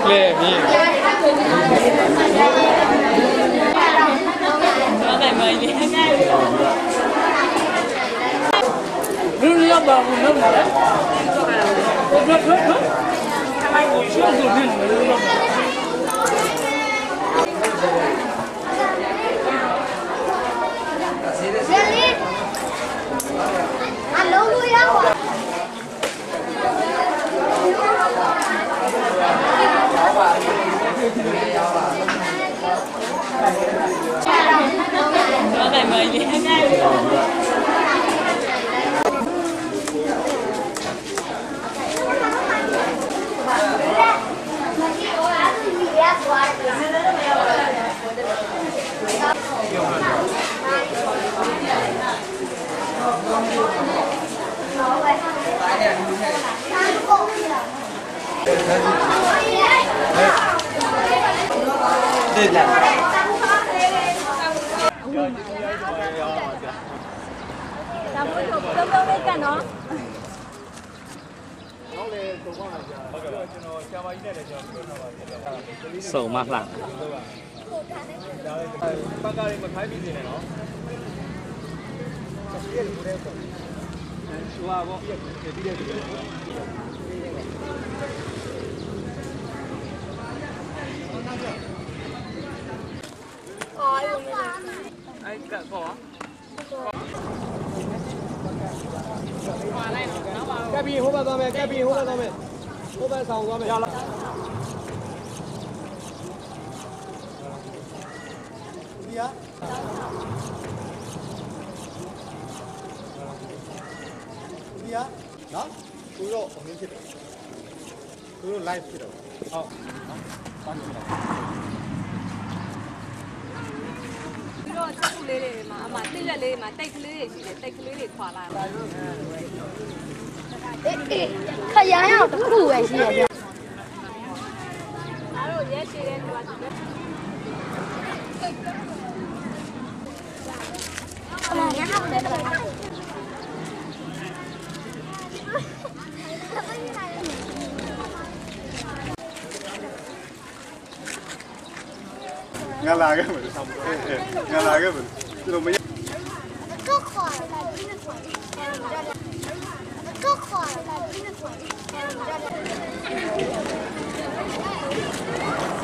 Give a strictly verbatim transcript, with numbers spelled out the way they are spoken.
嘞，你。你要把我弄来，我我我我，哎，我全都认了。Nó này mời đi. Đây là sầu mạc lặng. Anh cả có. Cái gì hút vào tao mày, cái gì hút vào tao mày, hút vào sòng qua mày. Gì á? Gì á? Đó, túi độ của miếng thịt, túi độ live thịt đâu? Ờ, con gì đâu? ချက်ကူလေးတွေမှာအမတိလက်လေးမှာတိတ်ကလေးတွေရှိတယ်တိတ်ကလေးတွေခွာလာတယ်အေးအေးခရမ်းရောက်တစ်ခုပဲရှိတယ်ဗျအားတို့ရဲရှိတယ်ဆိုတာအမရဟောင်းတယ်တော့ငါလာခဲ့မယ်ဆောင်းအေးအေးငါလာခဲ့မယ်သူတို့မရก็ขวาလာပြီးနေခွာก็ขวาလာပြီးနေခွာ